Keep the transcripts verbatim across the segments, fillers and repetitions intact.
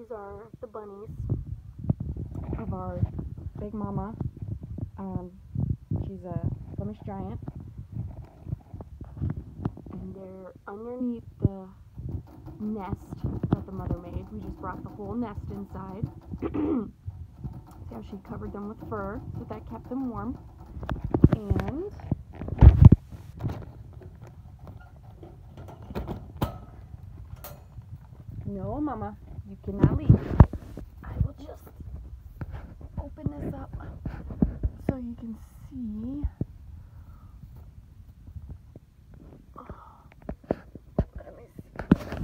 these are the bunnies of our big mama. Um, she's a Flemish giant. And they're underneath the nest that the mother made. We just brought the whole nest inside. See how she covered them with fur, so that kept them warm. And no, Mama, you cannot leave. I will just open this up so you can see. Oh, let me see.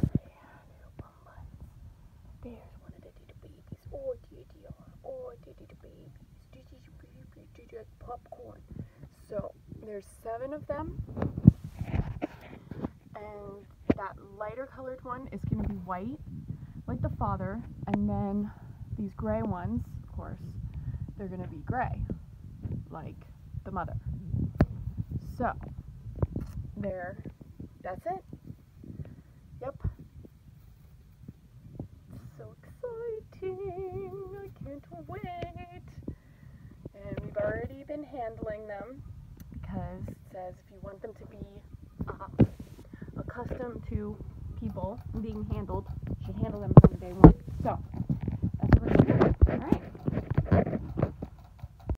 There's one of the little babies. Oh, dear, dear. Oh, dear, dear babies. Dear, dear, dear, dear, popcorn. So there's seven of them, and that lighter colored one is going to be white, like the father, and then these gray ones, of course, they're going to be gray, like the mother. So, there, that's it. Yep. So exciting. I can't wait. And we've already been handling them because it says if you want them to be uh, accustomed to people being handled, you should handle them from day one. So,